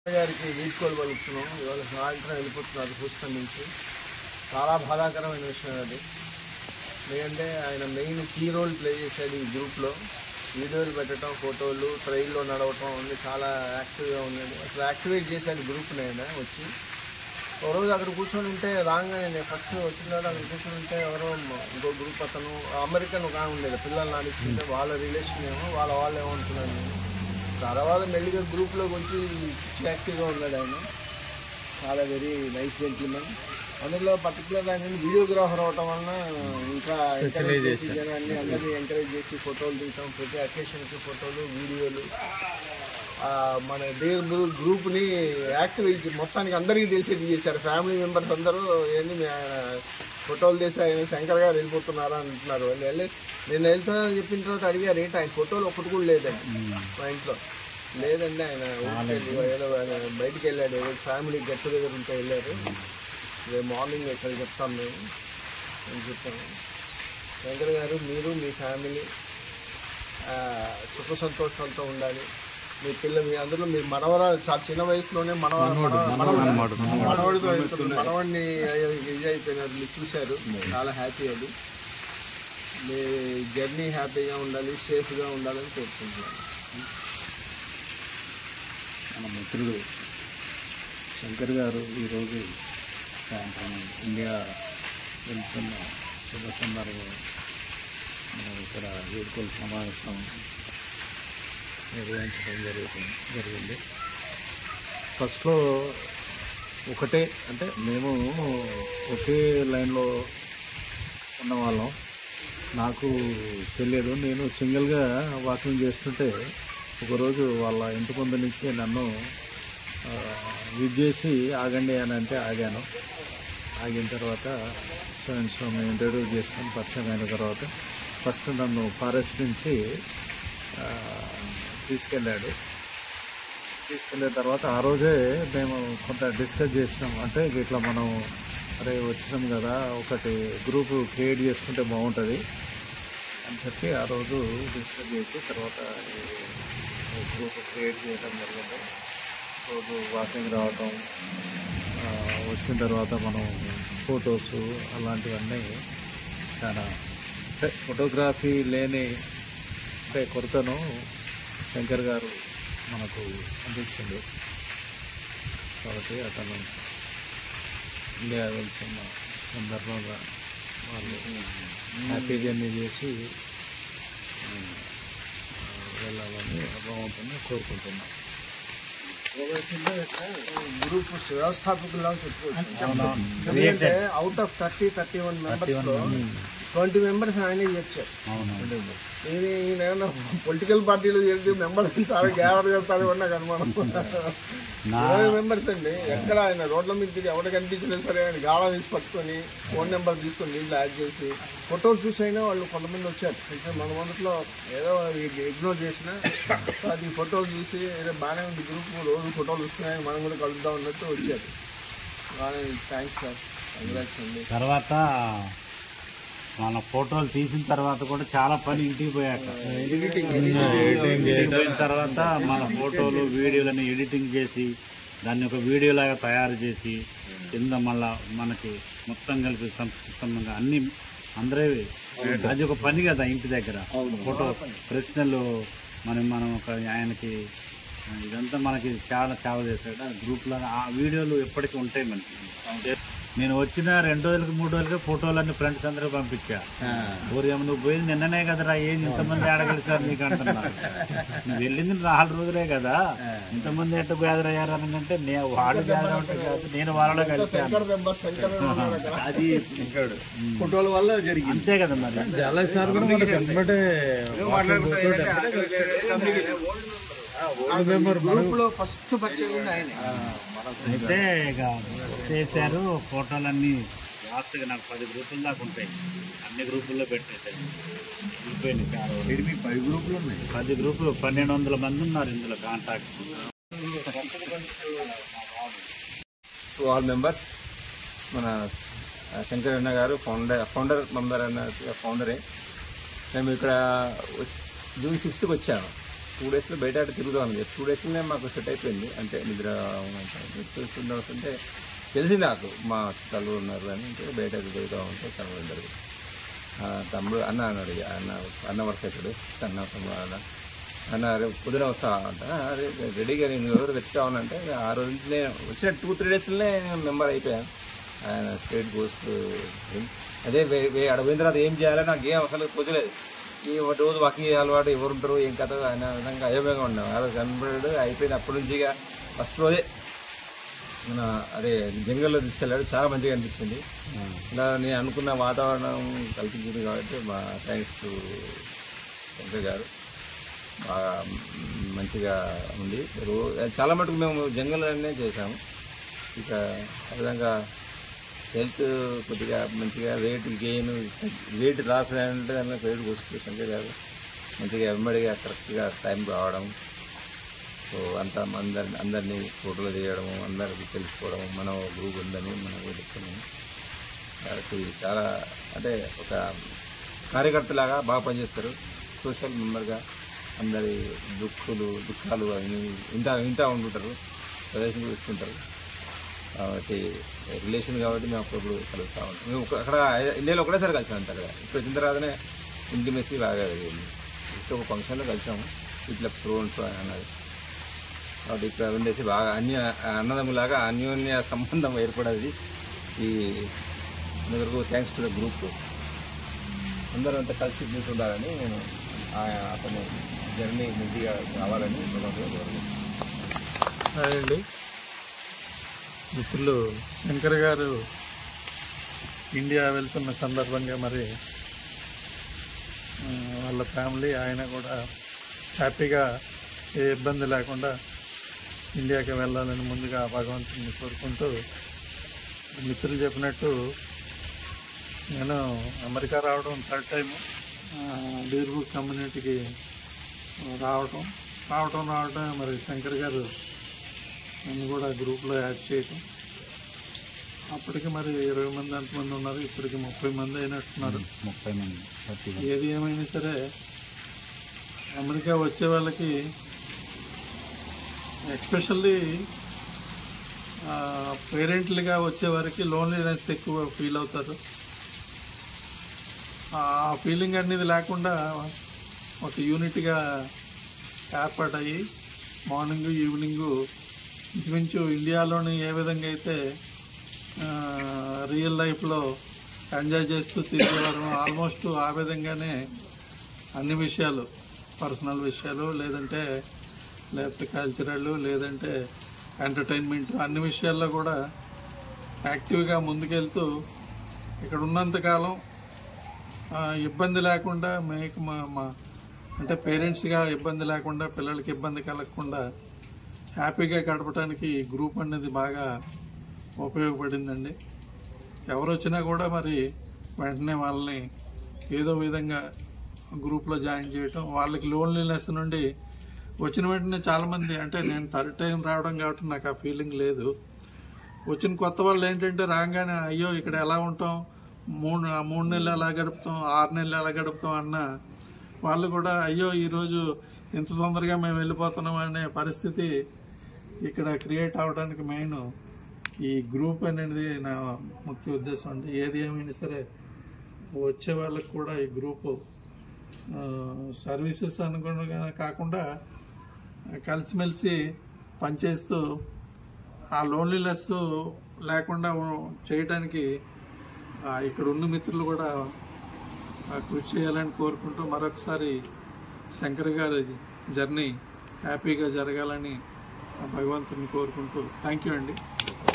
గారికి వీడ్కోలు పలుకుతున్నాం. ఇవాళ సాయంత్రం వెళ్ళిపోతున్నారు హూస్టన్ నుంచి. చాలా బాధాకరమైన విషయం అది. ఎందుకంటే ఆయన మెయిన్ కీ రోల్ ప్లే చేశాడు ఈ గ్రూప్లో. వీడియోలు పెట్టడం, ఫోటోలు, ట్రైల్లో నడవటం అన్నీ చాలా యాక్టివ్గా ఉన్నాడు. అసలు యాక్టివేట్ చేశాడు గ్రూప్ని. ఆయన వచ్చి ఒకరోజు అక్కడ కూర్చొని ఉంటే రాగానే నేను ఫస్ట్ వచ్చినాడు అక్కడ కూర్చొని ఉంటే ఎవరో ఇంకో గ్రూప్ అతను అమెరికన్ ఒక ఉండేది పిల్లల్ని ఆడిస్తుంటే వాళ్ళ రిలేషన్ ఏమో వాళ్ళు ఏమనుకున్నాను నేను. తర్వాత మెల్లిగా గ్రూప్లోకి వచ్చి యాక్టివ్గా ఉన్నాడు ఆయన. చాలా వెరీ నైస్ జెంటిల్మెన్. అందులో పర్టికులర్ ఆయన వీడియోగ్రాఫర్ అవటం వలన ఇంకా ఎంకరేజ్ చేసి జనాన్ని అందరినీ ఎంకరేజ్ చేసి ఫోటోలు తీయటం, ప్రతి అకేషన్కి ఫోటోలు, వీడియోలు. మన గ్రూప్ని యాక్టివేట్ మొత్తానికి అందరికీ తెలిసేది చేశారు. ఫ్యామిలీ మెంబర్స్ అందరూ ఏంటి ఫోటోలు తీసి ఆయన శంకర్ గారు వెళ్ళిపోతున్నారా అంటున్నారు. వాళ్ళు నేను వెళ్తానని చెప్పిన తర్వాత అడిగారు ఏంటి ఆయన ఫోటోలు ఒక్కటి కూడా లేదండి మా ఇంట్లో. లేదండి ఆయన ఏదో బయటికి వెళ్ళాడు, ఏదో ఫ్యామిలీ గెట్ టుగెదర్ ఉంటే వెళ్ళారు. రేపు మార్నింగ్ ఇక్కడ చెప్తాం మేము అని చెప్పాను. శంకర్ గారు మీరు మీ ఫ్యామిలీ సుఖ సంతోషాలతో ఉండాలి. మీ అందరూ మీ మనవరాలు చాలా చిన్న వయసులోనే మనవాడితో వెళ్తున్నారు. మనవాడిని ఇది అయిపోయినారు, మీరు చూశారు. చాలా హ్యాపీ అది. మీ జర్నీ హ్యాపీగా ఉండాలి, సేఫ్గా ఉండాలని కోరుకుంటున్నాను. మన మిత్రుడు శంకర్ గారు ఈరోజు సాయంత్రం ఇండియా వెళ్తున్న శుభ సందర్భం మనం ఇక్కడ వీడ్కోలు సమావేశం నిర్వహించడం జరిగింది. ఫస్ట్లో ఒకటే అంటే మేము ఒకే లైన్లో ఉన్నవాళ్ళం. నాకు తెలియదు, నేను సింగిల్గా వాకింగ్ చేస్తుంటే ఒకరోజు వాళ్ళ ఇంటి ముందు నుంచి నన్ను విజ్ చేసి ఆగండి అని అంటే ఆగాను. ఆగిన తర్వాత సో మేము ఇంట్రడ్యూస్ చేసుకొని పరిచయం అయిన తర్వాత ఫస్ట్ నన్ను ఫారెస్ట్ నుంచి తీసుకెళ్ళిన తర్వాత ఆ రోజే మేము కొంత డిస్కస్ చేసినాం. అంటే ఇట్లా మనం అరే వచ్చినాం కదా, ఒకటి గ్రూప్ క్రియేట్ చేసుకుంటే బాగుంటుంది అని చెప్పి ఆ రోజు డిస్కస్ చేసి తర్వాత గ్రూప్ క్రియేట్ చేయడం జరిగింది. రోజు వాకింగ్ రావటం, వచ్చిన తర్వాత మనం ఫొటోస్ అలాంటివన్నీ చాలా అంటే ఫోటోగ్రఫీ లేని అంటే కొరతను శంకర్ గారు మనకు అందించింది. కాబట్టి అతను ఇండియా వెళ్తున్న సందర్భంగా వాళ్ళు హ్యాపీ జర్నీ చేసి వెళ్ళాలని భగవంతుని కోరుకుంటున్నాం. గ్రూప్ వ్యవస్థాపకుల్లా చెప్పుకోవచ్చు. ఎందుకంటే అవుట్ ఆఫ్ 30-31 మెంబర్స్లో 20 మెంబర్స్ ఆయనే చేర్చారు. ఈయన పొలిటికల్ పార్టీలు చేసి మెంబర్స్ చాలా గ్యాదర్ చేస్తారు కూడా నాకు అనుమానం. 20 మెంబర్స్ అండి. ఎక్కడ ఆయన రోడ్ల మీద తిరిగి ఎవరు కనిపించలేదు సరే ఆయన గాళం వేసి పట్టుకొని ఫోన్ నెంబర్ తీసుకొని దీంట్లో యాడ్ చేసి ఫోటోలు చూసి అయినా వాళ్ళు కొంతమంది వచ్చారు. మన మొదట్లో ఏదో ఇగ్నోర్ చేసిన అది ఫోటోలు చూసి ఏదో బాగానే ఉంది గ్రూప్, రోజు ఫోటోలు వస్తున్నాయని మనం కూడా కలుద్దాం అన్నట్టు వచ్చారు. థ్యాంక్స్ సార్, కంగ్రాట్స్ అండి. తర్వాత మన ఫోటోలు తీసిన తర్వాత కూడా చాలా పని ఇంటికి పోయాక ఎడిటింగ్ తర్వాత మన ఫోటోలు వీడియోలని ఎడిటింగ్ చేసి దాన్ని ఒక వీడియోలాగా తయారు చేసి కింద మళ్ళా మనకి మొత్తం కలిపి సంస్కృతంగా అన్ని అందరే అది ఒక పని కదా. ఇంటి దగ్గర ఫోటో ప్రశ్నలు మనం ఒక ఆయనకి ఇదంతా మనకి చాలా చేశాడు. గ్రూప్లో ఆ వీడియోలు ఎప్పటికీ ఉంటాయి మనకి. నేను వచ్చిన 2 రోజులకి 3 రోజులకి ఫోటోలన్నీ ఫ్రెండ్స్ అందరూ పంపించా. నువ్వు పోయింది నిన్ననే కదరా, ఏం ఇంతమంది ఆడగలిసారు నీకు అంటున్నారు. నువ్వు వెళ్ళింది 4 రోజులే కదా, ఇంతమంది ఎట్ట గ్యాదర్ అయ్యారని అంటే వాళ్ళు గ్యాదర్ అవుతాయి కాదు, నేను వాళ్ళలో కలిసాను. అది ఫోటోల వల్ల జరిగింది అంతే కదా. మరి ఫస్ట్ పరిచయం ఆయన అయితే ఇక చేశారు. ఫోటోలన్నీ లాస్ట్గా నాకు 10 గ్రూపుల దాకా ఉంటాయి. అన్ని గ్రూపుల్లో పెట్టేసారు. వెళ్ళిపోయింది. 10 గ్రూపులు ఉన్నాయి. 10 గ్రూపులు 1200 మంది ఉన్నారు ఇందులో కాంటాక్ట్. టు ఆల్ మెంబర్స్, మన శంకర్ అన్న గారు ఫౌండర్ మెంబర్ అన్న ఫౌండరే. మేము ఇక్కడ జూన్ 6th వచ్చాము. 2 డేస్లో బయట తిరుగుతామని 2 డేస్లోనే మాకు సెట్ అయిపోయింది. అంటే నిద్ర చూస్తుంటే తెలిసింది నాకు మా చుట్టాలు ఉన్నారు అని. అంటే బయట తిరుగుతూ ఉంటే కనబడ్డారు. తమ్ముడు అన్న అన్నాడు, అన్న వర్క్ అవుతాడు అన్న రేపు పొద్దున వస్తా అంట. అదే రెడీగా నేను ఎవరు వెతుకుతా ఉన్నానంటే ఆ రోజు నేను వచ్చిన 2-3 డేస్లోనే మెంబర్ అయిపోయాను. ఆయన స్టేట్ పోస్ట్. అదే అడపోయిన తర్వాత ఏం చేయాలో నాకు ఏం అసలు తోచలేదు. ఈ రోజు వాకింగ్ అలవాటు ఎవరుంటారు ఏం కథ అనే విధంగా అయోమయంగా ఉన్నాం. ఆ రోజు కనబడాడు. అయిపోయింది. అప్పటి నుంచి ఇక ఫస్ట్ రోజే మన అదే జంగల్లో తీసుకెళ్ళాడు. చాలా మంచిగా అనిపించింది. ఇలా నేను అనుకున్న వాతావరణం కల్పించింది కాబట్టి మా థ్యాంక్స్ టు శంకర్ గారు. బాగా మంచిగా ఉంది. చాలా మటుకు మేము జంగల్లోనే చేసాము. ఇక ఆ విధంగా హెల్త్ కొద్దిగా మంచిగా వెయిట్ లాస్ అంటే దానిలో వెయిట్ వస్తుంది. శంకర్ గారు మంచిగా వెంబడిగా కరెక్ట్గా టైం రావడం. సో అంతా అందరినీ ఫోటోలు తీయడము, అందరికీ తెలుసుకోవడము, మన గ్రూప్ ఉందని మనం చెప్తున్నాము. కాబట్టి చాలా అంటే ఒక కార్యకర్తలాగా బాగా పనిచేస్తారు. సోషల్ మెంబర్గా అందరి దుఃఖాలు అవి వింటూ ఉంటుంటారు, ప్రదర్శన ఇస్తుంటారు. కాబట్టి రిలేషన్ కాబట్టి మేము అప్పుడప్పుడు కలుస్తూ ఉంటాం. మేము అక్కడ ఇండియాలో ఒకటేసారి కలిసాం అంటారు కదా. ఇప్పుడు వచ్చిన తర్వాతనే ఇంటిమెస్సీ బాగా జరిగింది. ఒక ఫంక్షన్లో కలిసాము. ఇట్లా ఫ్రోన్స్ అన్నది. కాబట్టి ఇక్కడ ఉండేసి బాగా అన్నదమ్ములాగా అన్యోన్య సంబంధం ఏర్పడేది. ఈ అందరికీ థ్యాంక్స్ టు ద గ్రూప్. అందరూ అంతా కలిసి కూర్చుండాలని నేను అతని జర్నీ మంచిగా కావాలని అండి. మిత్రులు శంకర్ గారు ఇండియా వెళ్తున్న సందర్భంగా మరి వాళ్ళ ఫ్యామిలీ ఆయన కూడా హ్యాపీగా ఏ ఇబ్బంది లేకుండా ఇండియాకి వెళ్ళాలని ముందుగా భగవంతుని కోరుకుంటూ, మిత్రులు చెప్పినట్టు నేను అమెరికా రావడం 3rd టైము. డీర్ బుక్ కమ్యూనిటీకి రావటం మరి శంకర్ గారు నన్ను కూడా గ్రూప్లో యాడ్ చేయటం. అప్పటికి మరి 20 మంది అంతమంది ఉన్నారు. ఇప్పటికి 30 మంది అయినట్టున్నారు. 30 మంది. ఏది ఏమైనా సరే అమెరికా వచ్చే వాళ్ళకి ఎస్పెషల్లీ పేరెంట్లుగా వచ్చేవారికి లోన్లీనెస్ ఎక్కువ ఫీల్ అవుతారు. ఆ ఫీలింగ్ అనేది లేకుండా ఒక యూనిట్గా ఏర్పాటయ్యి మార్నింగ్ ఈవినింగు ఇంచుమించు ఇండియాలోని ఏ విధంగా అయితే రియల్ లైఫ్లో ఎంజాయ్ చేస్తూ తిరిగేవారు ఆల్మోస్ట్ ఆ విధంగానే అన్ని విషయాలు, పర్సనల్ విషయాలు లేకపోతే కల్చరల్ లేదంటే ఎంటర్టైన్మెంట్ అన్ని విషయాల్లో కూడా యాక్టివ్గా ముందుకెళ్తూ ఇక్కడ ఉన్నంతకాలం ఇబ్బంది లేకుండా మా అంటే పేరెంట్స్గా ఇబ్బంది లేకుండా పిల్లలకి ఇబ్బంది కలగకుండా హ్యాపీగా గడపడానికి ఈ గ్రూప్ అనేది బాగా ఉపయోగపడిందండి. ఎవరు వచ్చినా కూడా మరి వెంటనే వాళ్ళని ఏదో విధంగా గ్రూప్లో జాయిన్ చేయటం, వాళ్ళకి లోన్లీనెస్ నుండి వచ్చిన వెంటనే చాలామంది అంటే నేను 3rd టైం రావడం కాబట్టి నాకు ఆ ఫీలింగ్ లేదు. వచ్చిన కొత్త వాళ్ళు ఏంటంటే రాగానే అయ్యో ఇక్కడ ఎలా ఉంటాం, 3 నెలలు ఎలా గడుపుతాం, 6 నెలలు ఎలా గడుపుతాం అన్న వాళ్ళు కూడా అయ్యో ఈరోజు ఇంత తొందరగా మేము వెళ్ళిపోతున్నాం అనే పరిస్థితి ఇక్కడ క్రియేట్ అవడానికి మెయిన్ ఈ గ్రూప్ అనేది నా ముఖ్య ఉద్దేశం అండి. ఏది ఏమైనా సరే వచ్చే వాళ్ళకి కూడా ఈ గ్రూపు సర్వీసెస్ అనుగుణంగా కాకుండా కలిసిమెలిసి పనిచేస్తూ ఆ లోన్లీనెస్ లేకుండా చేయడానికి ఇక్కడ ఉన్న మిత్రులు కూడా కృషి చేయాలని కోరుకుంటూ మరొకసారి శంకర్ గారి జర్నీ హ్యాపీగా జరగాలని భగవంతుని కోరుకుంటూ థ్యాంక్ యూ అండి.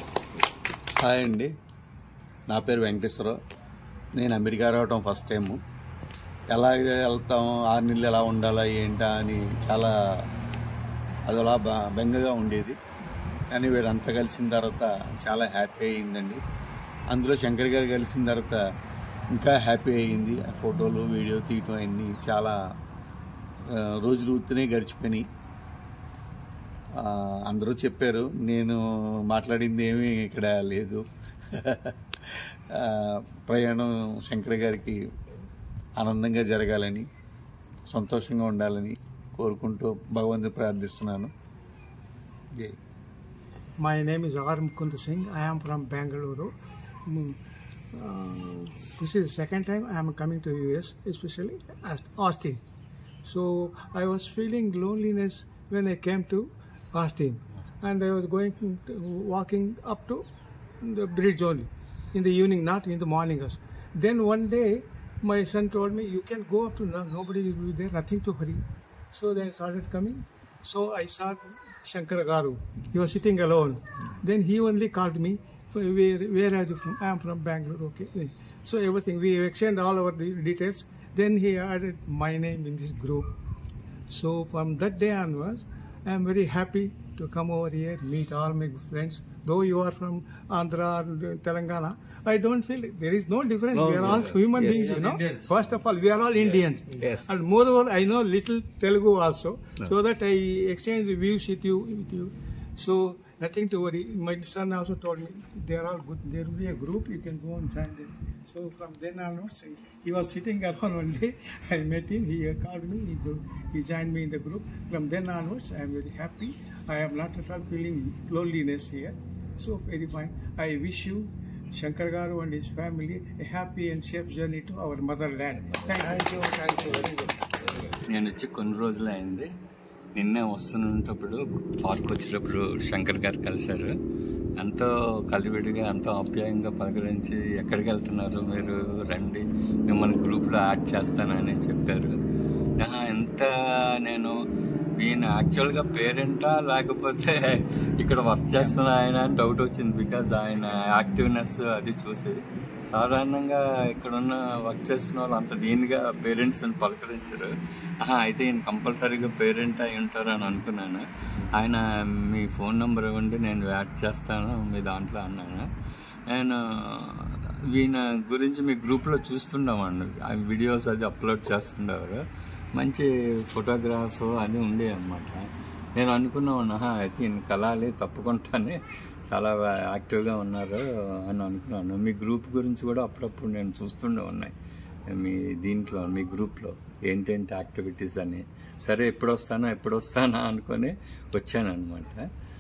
హాయ్ అండి, నా పేరు వెంకటేశ్వరరావు. నేను అమెరికా రావటం ఫస్ట్ టైము. ఎలా వెళ్తాం, 6 నెలలు ఎలా ఉండాలా ఏంటా అని చాలా అదలా బెంగగా ఉండేది. కానీ వీరంతా కలిసిన తర్వాత చాలా హ్యాపీ అయ్యిందండి. అందులో శంకర్ గారు కలిసిన తర్వాత ఇంకా హ్యాపీ అయ్యింది. ఫోటోలు వీడియో తీయటం అన్నీ చాలా రోజులు ఊరితేనే గడిచిపోయినాయి. అందరూ చెప్పారు, నేను మాట్లాడింది ఏమీ ఇక్కడ లేదు. ప్రయాణం శంకర్ గారికి ఆనందంగా జరగాలని, సంతోషంగా ఉండాలని కోరుకుంటూ భగవంతుని ప్రార్థిస్తున్నాను. జై. My name is R. Mukund Singh. I am from Bangalore. This is the second time I am coming to US, especially Austin. So I was feeling loneliness when I came to Austin, and I was walking up to the bridge only in the evening, not in the morning. Then one day my son told me, "You can go up to nobody will be there, nothing to hurry." So then I started coming. So I saw Shankar Garu. He was sitting alone. Then he only called me. Where are you from? I am from Bangalore. Okay. So everything, we exchanged all our details. Then he added my name in this group. So from that day onwards, I am very happy to come over here, meet all my friends. Though you are from Andhra or Telangana, I don't feel there is no difference. We are all human beings, you know. First of all, we are all Indians. Yes. And moreover, I know little Telugu also, so that I exchange views with you. So nothing to worry. My son also told me they are all good. There will be a group, you can go and join them. So from then onwards, he was sitting alone one day. I met him. He called me. He joined me in the group. From then onwards, I am very happy. I am not at all feeling loneliness here. So very fine. I wish you, Shankar Garu and his family, a happy and safe journey to our motherland. Thank you. Very good. నేను వచ్చి కొన్ని రోజులు అయింది. నిన్నే వస్తున్నప్పుడు park వచ్చేటప్పుడు శంకర్ గారు కలిశారు. ఎంతో కలివిడిగా ఎంతో ఆప్యాయంగా పలకరించి ఎక్కడికి వెళ్తున్నారు మీరు రండి మిమ్మల్ని గ్రూప్లో యాడ్ చేస్తానని చెప్పారు. ఎంత నేను ఈయన యాక్చువల్గా పేరెంటా లేకపోతే ఇక్కడ వర్క్ చేస్తున్న ఆయన అని డౌట్ వచ్చింది. బికాజ్ ఆయన యాక్టివ్నెస్ అది చూసి సాధారణంగా ఇక్కడున్న వర్క్ చేస్తున్న వాళ్ళు అంత దీనిగా పేరెంట్స్ని పలకరించరు. అయితే ఈయన కంపల్సరీగా పేరెంట్ అయి ఉంటారు అని అనుకున్నాను. ఆయన మీ ఫోన్ నెంబర్ ఇవ్వండి నేను యాడ్ చేస్తాను మీ దాంట్లో అన్నాను. నేను ఈయన గురించి మీ గ్రూప్లో చూస్తుండేవాడిని. ఆ వీడియోస్ అది అప్లోడ్ చేస్తుండేవారు. మంచి ఫోటోగ్రాఫ్ అది ఉండేది అన్నమాట. నేను అనుకున్నాను అయితే ఈయన కలాలి తప్పకుండానే చాలా యాక్టివ్గా ఉన్నారు అని అనుకున్నాను. మీ గ్రూప్ గురించి కూడా అప్పుడప్పుడు నేను చూస్తుండే ఉన్నాయి మీ దీంట్లో మీ గ్రూప్లో ఏంటేంటి యాక్టివిటీస్ అని. సరే ఎప్పుడు వస్తానా అనుకొని వచ్చాను అనమాట.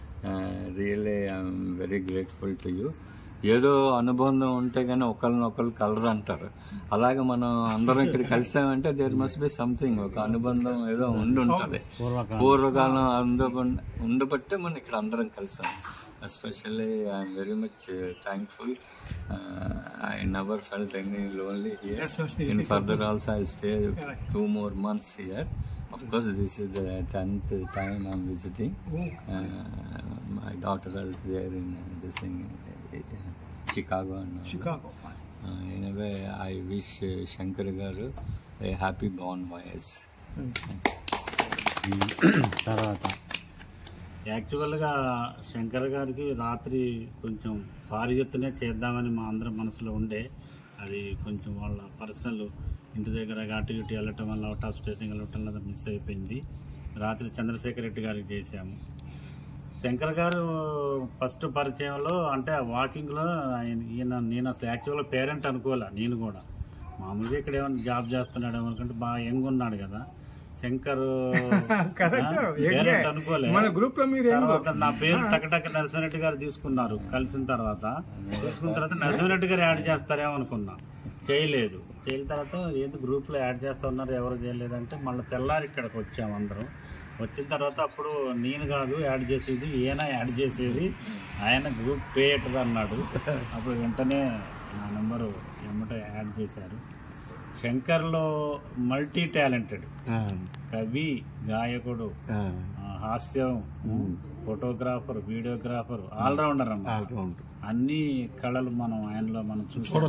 Really I'm very grateful to you. ఏదో అనుబంధం ఉంటే కానీ ఒకరినొకరు కలరు అంటారు. అలాగే మనం అందరం ఇక్కడ కలిసామంటే దేర్ మస్ట్ బి సంథింగ్, ఒక అనుబంధం ఏదో ఉంటుంది. పూర్వకాలం ఉండబట్టే మనం ఇక్కడ అందరం కలిసాం. Especially I'm very much thankful. I never felt any lonely here. In further also I'll stay 2 more months here. Of course this is the 10th time I'm visiting. My daughter is there in this in Chicago. Anyway, I wish Shankar Garu a happy born voyage. తర్వాత యాక్చువల్గా శంకర్ గారికి రాత్రి కొంచెం భారీ ఎత్తునే చేద్దామని మా అందరం మనసులో ఉండే, అది కొంచెం వాళ్ళ పర్సనల్ ఇంటి దగ్గర అటు ఇటు వెళ్ళటం వల్ల అవుట్ ఆఫ్ స్టేషన్ వెళ్ళటం వల్ల మిస్ అయిపోయింది. రాత్రి చంద్రశేఖర్ రెడ్డి గారికి చేశాము. శంకర్ గారు ఫస్ట్ పరిచయంలో అంటే వాకింగ్లో నేను అసలు యాక్చువల్గా పేరెంట్ అనుకోలే. నేను కూడా మామూలుగా ఇక్కడ ఏమైనా జాబ్ చేస్తున్నాడు అనుకుంటే బాగా యంగ్ ఉన్నాడు కదా శంకర్, అనుకోలే. తర్వాత నా పేరు టకటక నరసింహారెడ్డి గారు తీసుకున్నారు. తీసుకున్న తర్వాత నరసింహారెడ్డి గారు యాడ్ చేస్తారేమో అనుకున్నా, చేయలేదు. చేయని తర్వాత ఏది గ్రూప్లో యాడ్ చేస్తా ఉన్నారు, ఎవరు చేయలేదంటే మళ్ళీ తెల్లారి ఇక్కడికి వచ్చాము అందరం. వచ్చిన తర్వాత అప్పుడు నేను కాదు యాడ్ చేసేది, ఈయన యాడ్ చేసేది, ఆయన గ్రూప్ క్రియేటర్ అన్నాడు. అప్పుడు వెంటనే నా నెంబరు ఎమ్మటే యాడ్ చేశారు. శంకర్లో మల్టీ టాలెంటెడ్, కవి, గాయకుడు, హాస్యం, ఫోటోగ్రాఫర్, వీడియోగ్రాఫర్, ఆల్రౌండర్ అన్నమాట. అన్ని కళలు మనం ఆయనలో మనం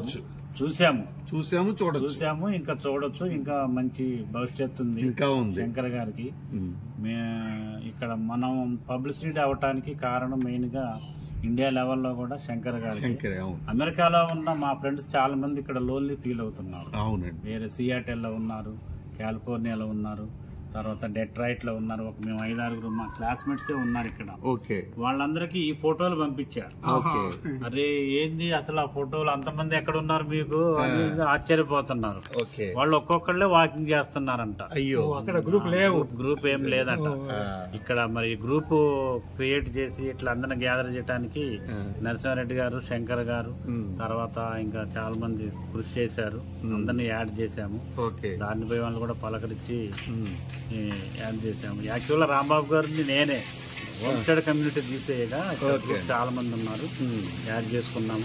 చూసాము, ఇంకా చూడొచ్చు. ఇంకా మంచి భవిష్యత్తు ఉంది శంకర్ గారికి. ఇక్కడ మనం పబ్లిసిటీ అవటానికి కారణం మెయిన్గా ఇండియా లెవెల్లో కూడా శంకర్ గారు. అమెరికాలో ఉన్న మా ఫ్రెండ్స్ చాలా మంది ఇక్కడ లోన్లీ ఫీల్ అవుతున్నారు. వేరే సియాటెల్లో ఉన్నారు, కాలిఫోర్నియాలో ఉన్నారు, తర్వాత డెట్రాయిట్లో ఉన్నారు. మేము 5-6 మా క్లాస్మేట్సే ఉన్నారు ఇక్కడ. ఓకే. వాళ్ళందరికీ ఈ ఫోటోలు పంపించారు. ఓకే. అరే ఏంది అసలు ఆ ఫోటోలు అంతమంది ఎక్కడ ఉన్నారు మీకు అని ఆశ్చర్యపోతున్నారు. ఓకే. వాళ్ళు ఒక్కొక్కళ్ళే వాకింగ్ చేస్తున్నారంట. అయ్యో, అక్కడ గ్రూప్ లేవు, గ్రూప్ ఏం లేదంట. ఇక్కడ మరి గ్రూప్ క్రియేట్ చేసి ఇట్లా అందరిని గ్యాదర్ చేయడానికి నరసింహారెడ్డి గారు, శంకర్ గారు, తర్వాత ఇంకా చాలా మంది కృషి చేశారు. అందరినీ యాడ్ చేశాము. దాన్ని పోయి వాళ్ళు కూడా పలకరించి యాడ్ చేశాము. యాక్చువల్గా రాంబాబు గారిని నేనే హోమ్ స్టేడ్ కమ్యూనిటీ తీసేయగా చాలా మంది ఉన్నారు, యాడ్ చేసుకున్నాము.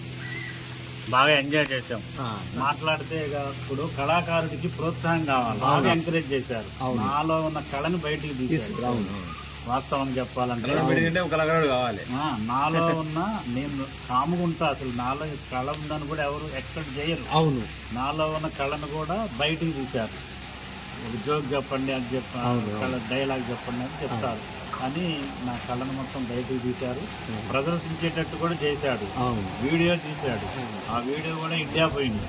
బాగా ఎంజాయ్ చేసాం. మాట్లాడితే ఇప్పుడు కళాకారుడికి ప్రోత్సాహం కావాలి, బాగా ఎంకరేజ్ చేశారు. నాలో ఉన్న కళని బయటికి తీశారు. వాస్తవం చెప్పాలంటే కావాలి. నాలో ఉన్న నేను కాముకుంటా, అసలు నాలో కళ ఉందని కూడా ఎవరు ఎక్స్పెక్ట్ చేయరు. అవును, నాలో ఉన్న కళను కూడా బయటికి తీశారు. ఒక జోక్ చెప్పండి అని చెప్పారు, డైలాగ్ చెప్పండి అని చెప్తారు. అని నా కళను మొత్తం బయటికి తీశారు. ప్రదర్శించేటట్టు కూడా చేశాడు. వీడియో తీశాడు. ఆ వీడియో కూడా ఇండియా పోయింది.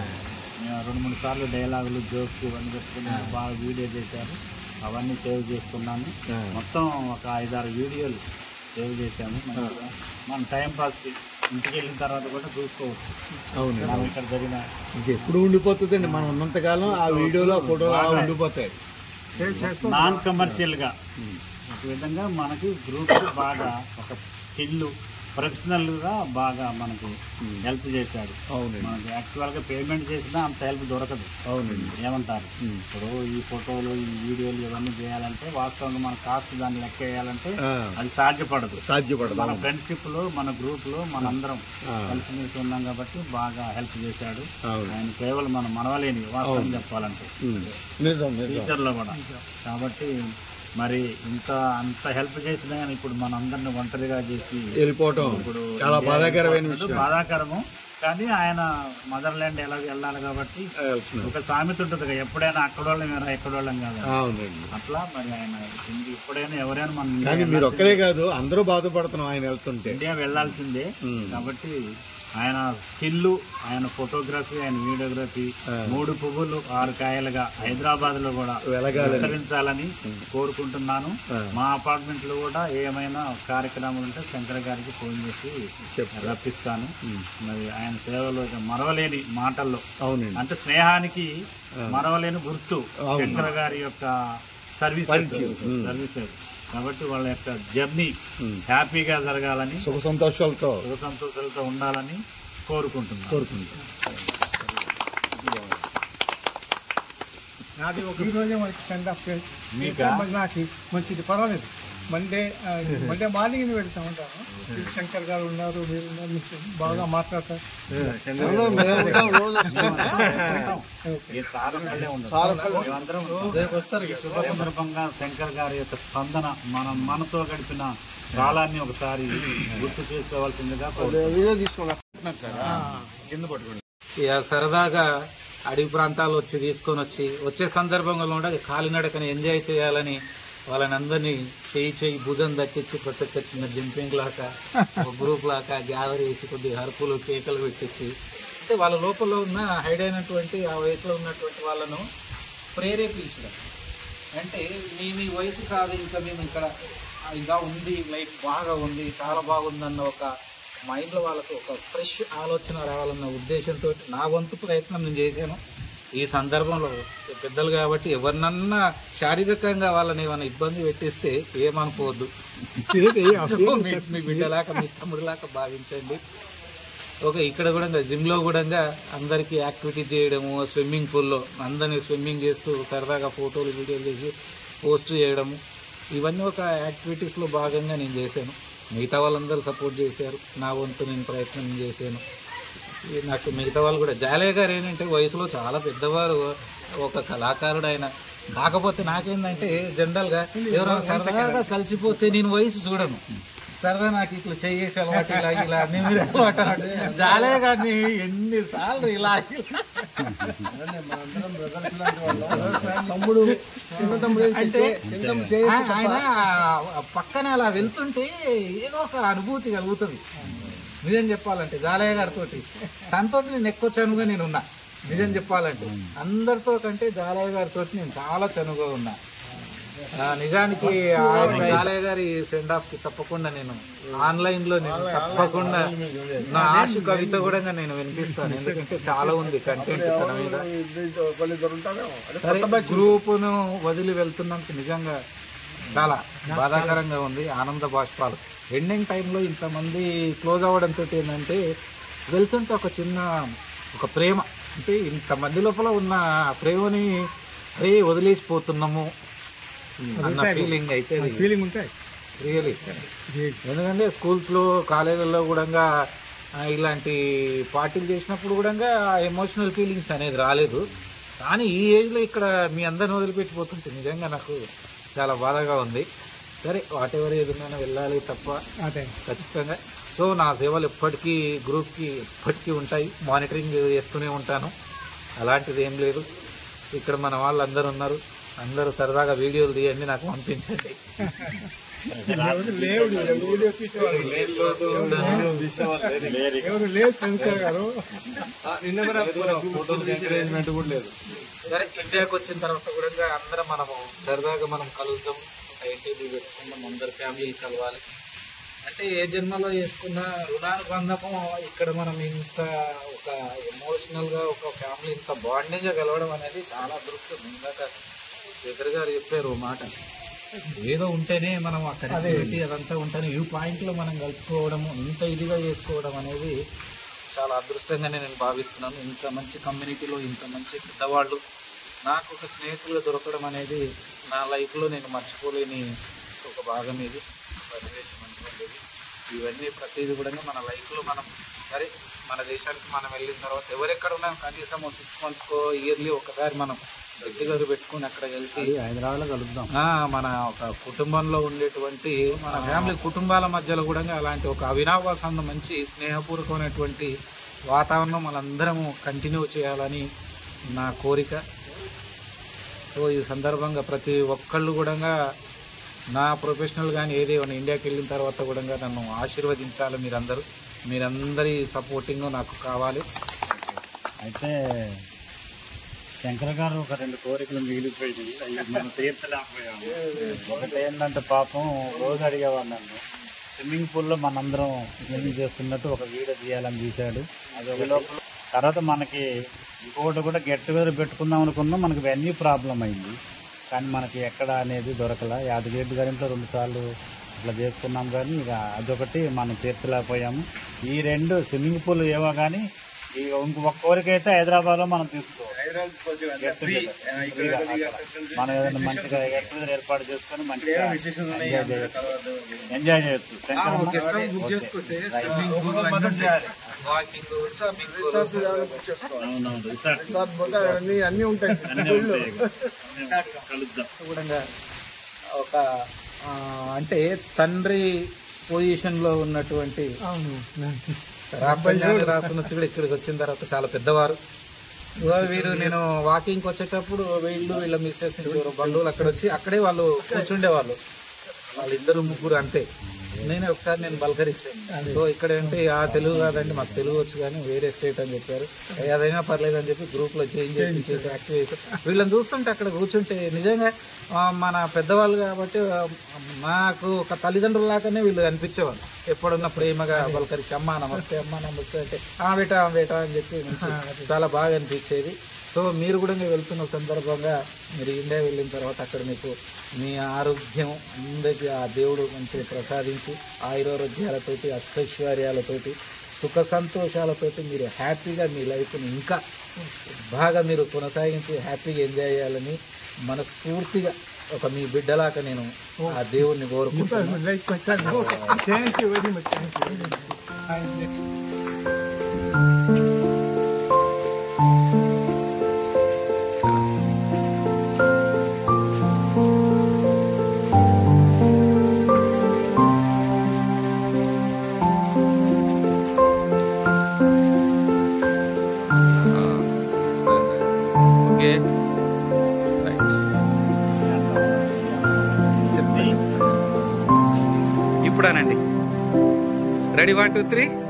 2-3 సార్లు డైలాగులు, జోక్స్ ఇవన్నీ పెట్టుకుని బాగా వీడియో చేశారు. అవన్నీ సేవ్ చేసుకున్నాను. మొత్తం ఒక 5-6 వీడియోలు సేవ్ చేశాము. మన టైం పాస్ ఇంటికి వెళ్ళిన తర్వాత కూడా చూసుకోవచ్చు. అవును, ఇక్కడ జరిగిన ఎప్పుడు ఉండిపోతుందండి. మనం ఉన్నంతకాలం ఆ వీడియోలో ఫోటోలు ఉండిపోతాయి. నాన్ కమర్షియల్గా ఒక విధంగా మనకి గ్రూప్ బాగా ఒక స్కిల్ ప్రొఫెషనల్గా బాగా మనకు హెల్ప్ చేశాడు. అవునండి. మనకి యాక్చువల్గా పేమెంట్ చేసినా అంత హెల్ప్ దొరకదు. అవునండి. ఏమంటారు? ఇప్పుడు ఈ ఫోటోలు, ఈ వీడియోలు ఇవన్నీ చేయాలంటే వాస్తవంగా మన కాస్ట్ దాన్ని లెక్క వేయాలంటే అది సాధ్యపడదు. మన ఫ్రెండ్షిప్లో, మన గ్రూప్లో మనందరం కలిసిమెలిసి ఉన్నాం కాబట్టి బాగా హెల్ప్ చేశాడు. ఆయన కేవలం మనం మనవలేని వాస్తవం చెప్పాలంటే ఫ్యూచర్లో కూడా. కాబట్టి మరి అంత హెల్ప్ చేసినా కానీ ఇప్పుడు మనందరిని ఒంటరిగా చేసి వెళ్ళిపోవటం ఇప్పుడు చాలా బాధాకరము. కానీ ఆయన మదర్లాండ్ ఎలా వెళ్ళాలి కాబట్టి ఒక సామెత ఉంటుంది, ఎప్పుడైనా అక్కడోళ్ళం వేరే ఎక్కడోళ్ళం కాదు. అట్లా మరి ఆయన ఎప్పుడైనా ఎవరైనా మన మీరు ఒక్కరే కాదు, అందరూ బాధపడుతున్నాం ఆయన వెళ్తుంటే. ఇండియా వెళ్లాల్సిందే. కాబట్టి ఆయన స్కిల్, ఆయన ఫోటోగ్రఫీ, ఆయన వీడియోగ్రఫీ 3 పువ్వులు 6 కాయలుగా హైదరాబాద్ లో కూడా విస్తరించాలని కోరుకుంటున్నాను. మా అపార్ట్మెంట్ లో కూడా ఏమైనా కార్యక్రమాలు ఉంటే శంకర్ గారికి ఫోన్ చేసి రప్పిస్తాను. మరి ఆయన సేవలో మరవలేని మాటల్లో, అంటే స్నేహానికి మరవలేని గుర్తు శంకర్ గారి యొక్క సర్వీసెస్. కాబట్టి వాళ్ళ యొక్క జర్నీ హ్యాపీగా జరగాలని, సుఖ సంతోషాలతో ఉండాలని కోరుకుంటున్నాను. నాది ఒక రోజే మనకి సెండ్ ఆఫ్ నాకు మంచిది, పర్వాలేదు. మండే మార్నింగ్ పెడతా ఉంటాను. శంకర్ గారు ఉన్నారు, మీరు ఉన్నారు, బాగా మాట్లాడతారు. సందర్భంగా శంకర్ గారి యొక్క స్పందన, మనతో గడిపిన కాలాన్ని ఒకసారి గుర్తు చేసుకోవాల్సిందిగా సరదాగా అడవి ప్రాంతాలు వచ్చే సందర్భంలో కూడా కాలినడకని ఎంజాయ్ చేయాలని వాళ్ళని అందరినీ చేయి భుజం దట్టించి ప్రతి ఒక్క చిన్న జంపింగ్ లాగా, ఒక గ్రూప్ లాగా గ్యాదర్ చేసి కొద్దిగా హరుపులు, కేకలు పెట్టించి, అంటే వాళ్ళ లోపల ఉన్న హైడ్ అయినటువంటి ఆ వయసులో ఉన్నటువంటి వాళ్ళను ప్రేరేపించడం. అంటే మీ వయసు కాదు, ఇంకా మేము ఇంకా ఉంది, లైఫ్ బాగా ఉంది, చాలా బాగుందన్న ఒక మైండ్లో వాళ్ళకు ఒక ఫ్రెష్ ఆలోచన రావాలన్న ఉద్దేశంతో నా వంతు ప్రయత్నం నేను చేశాను. ఈ సందర్భంలో పెద్దలు కాబట్టి ఎవరినన్నా శారీరకంగా వాళ్ళని ఏమైనా ఇబ్బంది పెట్టిస్తే ఏమనుకోవద్దు, మీ బిడ్డలాగా, మీ తమ్ముడిలాగా భావించండి. ఇక్కడ కూడా జిమ్లో కూడా అందరికీ యాక్టివిటీ చేయడము, స్విమ్మింగ్ పూల్లో అందరినీ స్విమ్మింగ్ చేస్తూ సరదాగా ఫోటోలు, వీడియోలు చేసి పోస్ట్ చేయడము, ఇవన్నీ ఒక యాక్టివిటీస్లో భాగంగా నేను చేశాను. మిగతా వాళ్ళందరూ సపోర్ట్ చేశారు. నా వంతు నేను ప్రయత్నం చేశాను. నాకు మిగతా వాళ్ళు కూడా, జాలయ్య గారు ఏంటంటే వయసులో చాలా పెద్దవారు, ఒక కళాకారుడు ఆయన. కాకపోతే నాకేంటంటే జనరల్గా ఎవరైనా సరదాగా కలిసిపోతే నేను వయసు చూడను, సరదా నాకు ఇట్లా చేసి అలవాటు, ఇలా మీరు అలవాటు. జాలయ్య గారిని ఎన్నిసార్లు ఇలా అంటే ఆయన పక్కన అలా వెళ్తుంటే ఏదో ఒక అనుభూతి కలుగుతుంది. నిజం చెప్పాలంటే జాలయ్య గారితో తనతో నేను ఎక్కొచ్చానుగా నేనున్నా. నిజం చెప్పాలంటే అందరితో కంటే జాలయ్య గారితో నేను చాలా చనువుగా ఉన్నా. నిజానికి జాలయ్య గారి సెండ్ ఆఫ్ కి తప్పకుండా నేను ఆన్లైన్ లో నేను తప్పకుండా నా ఆశ కవిత కూడా నేను వినిపిస్తాను, ఎందుకంటే చాలా ఉంది కంటెంట్ తన మీద. సరే, గ్రూపును వదిలి వెళ్తున్నందుకు నిజంగా చాలా బాధాకరంగా ఉంది. ఆనంద బాష్పాలు ఎండింగ్ టైంలో ఇంతమంది క్లోజ్ అవ్వడంతో ఏంటంటే వెళ్తుంటే ఒక ప్రేమ అంటే ఇంతమంది లోపల ఉన్న ప్రేమని వదిలేసిపోతున్నాము అన్న ఫీలింగ్ అయితే ఉంటాయి రియలీ. ఎందుకంటే స్కూల్స్లో కాలేజీల్లో కూడా ఇలాంటి పార్టీలు చేసినప్పుడు కూడా ఎమోషనల్ ఫీలింగ్స్ అనేది రాలేదు. కానీ ఈ ఏజ్లో ఇక్కడ మీ అందరిని వదిలిపెట్టిపోతుంటే నిజంగా నాకు చాలా బాధగా ఉంది. సరే, వాటెవర్ ఏదైనా వెళ్ళాలి తప్ప ఖచ్చితంగా. సో నా సేవలు ఎప్పటికీ గ్రూప్కి ఎప్పటికీ ఉంటాయి, మానిటరింగ్ చేస్తూనే ఉంటాను, అలాంటిది ఏం లేదు. ఇక్కడ మన వాళ్ళు అందరూ ఉన్నారు, అందరూ సరదాగా వీడియోలు తీయండి, నాకు పంపించండి. సరే, ఇండియాకి వచ్చిన తర్వాత కూడా అందరం మనము సరదాగా మనం కలుద్దాం, ఇంటర్వ్యూ పెట్టుకుందాం, అందరు ఫ్యామిలీ కలవాలి. అంటే ఏ జన్మలో చేసుకున్న రుణానుబంధము ఇక్కడ మనం ఇంత ఒక ఎమోషనల్గా ఒక ఫ్యామిలీ ఇంత బాండింగ్గా కలవడం అనేది చాలా అదృష్టం. ఇందాక శేఖర్ గారు చెప్పారు మాట, ఏదో ఉంటేనే మనం అక్కడ అదంతా ఉంటేనే వ్యూ పాయింట్లో మనం కలుసుకోవడము, ఇంత ఇదిగా చేసుకోవడం అనేది చాలా అదృష్టంగానే నేను భావిస్తున్నాను. ఇంత మంచి కమ్యూనిటీలో ఇంత మంచి పెద్దవాళ్ళు నాకు ఒక స్నేహితులుగా దొరకడం అనేది నా లైఫ్లో నేను మర్చిపోలేని ఒక భాగం. ఇది సన్నివేశం అనుకోండి. ఇవన్నీ ప్రతిదీ కూడా మన లైఫ్లో మనం సరే మన దేశానికి మనం వెళ్ళిన తర్వాత ఎవరెక్కడ ఉన్నాం కనీసం 6 monthsకో ఇయర్లీ ఒకసారి మనం గట్టిగా పెట్టుకుని అక్కడ కలిసి హైదరాబాద్లో కలుద్దాం. మన ఒక కుటుంబంలో ఉండేటువంటి మన ఫ్యామిలీ కుటుంబాల మధ్యలో కూడా అలాంటి ఒక అవినాభాసంగా మంచి స్నేహపూర్వకమైనటువంటి వాతావరణం మనందరము కంటిన్యూ చేయాలని నా కోరిక. సో ఈ సందర్భంగా ప్రతి ఒక్కళ్ళు కూడా నా ప్రొఫెషనల్ కానీ ఏదేమైనా ఇండియాకి వెళ్ళిన తర్వాత కూడా నన్ను ఆశీర్వదించాలి. మీరందరి సపోర్టింగ్ నాకు కావాలి. అయితే శంకర్ గారు ఒక 2 కోరికలు మిగిలిపోయింది, అవి మనం తీర్చలేకపోయాము. ఒకటి ఏంటంటే పాపం రోజు అడిగేవాడు నన్ను, స్విమ్మింగ్ పూల్లో మనందరం స్విమ్మింగ్ చేస్తున్నట్టు ఒక వీడియో తీయాలని తీశాడు. అది ఒక లోపల తర్వాత మనకి ఇంకొకటి కూడా గెట్ టుగెదర్ పెట్టుకుందాం అనుకున్నాం, మనకి వెన్యూ ప్రాబ్లం అయింది. కానీ మనకి ఎక్కడ అనేది దొరకలా. యాదగిరి గారింట్లో 2 సార్లు ఇట్లా చేసుకున్నాం, కానీ ఇక అదొకటి మనం తీర్చలేకపోయాము. ఈ 2 స్విమ్మింగ్ పూల్ ఏవో కానీ ఇంకొక కోరిక అయితే హైదరాబాద్లో మనం తీసుకోవాలి, మనం ఏదైనా మంచిగా గెట్ ఏర్పాటు చేసుకొని మంచిగా ఎంజాయ్ చేయొచ్చు. అన్నీ ఉంటాయి. ఒక అంటే తండ్రి పొజిషన్లో ఉన్నటువంటి రాష్ట్రం వచ్చి కూడా ఇక్కడికి వచ్చిన తర్వాత చాలా పెద్దవారు వీరు. నేను వాకింగ్కి వచ్చేటప్పుడు వీళ్ళ మిస్సెస్ బంధువులు అక్కడ వచ్చి అక్కడే వాళ్ళు కూర్చుండేవాళ్ళు, వాళ్ళిద్దరు ముగ్గురు అంతే. నేనే ఒకసారి నేను బలకరించాను. సో ఇక్కడ అంటే తెలుగు కాదండి, మాకు తెలుగు వచ్చు కానీ వేరే స్టేట్ అని చెప్పారు. అదైనా పర్లేదు అని చెప్పి గ్రూప్లో చేంజ్ చేసి యాక్టివ్ చేసి వీళ్ళని చూస్తుంటే అక్కడ కూర్చుంటే నిజంగా మన పెద్దవాళ్ళు కాబట్టి నాకు ఒక తల్లిదండ్రులలాగానే వీళ్ళు అనిపించేవాళ్ళు. ఎప్పుడున్న ప్రేమగా పలకరించి అమ్మా నమస్తే అంటే బేటా అని చెప్పి చాలా బాగా అనిపించేది. సో మీరు కూడా వెళ్తున్న సందర్భంగా మీరు ఇండియా వెళ్ళిన తర్వాత అక్కడ మీకు మీ ఆరోగ్యం అందరికీ ఆ దేవుడు మంచిగా ప్రసాదించి ఆయురారోగ్యాలతోటి అష్టైశ్వర్యాలతోటి సుఖ సంతోషాలతోటి మీరు హ్యాపీగా మీ లైఫ్ని ఇంకా బాగా మీరు కొనసాగించి హ్యాపీగా ఎంజాయ్ చేయాలని మనస్ఫూర్తిగా ఒక మీ బిడ్డలాగా నేను ఆ దేవుడిని కోరుకుంటున్నాను. ఇప్పుడానండి రెడీ 1 2 3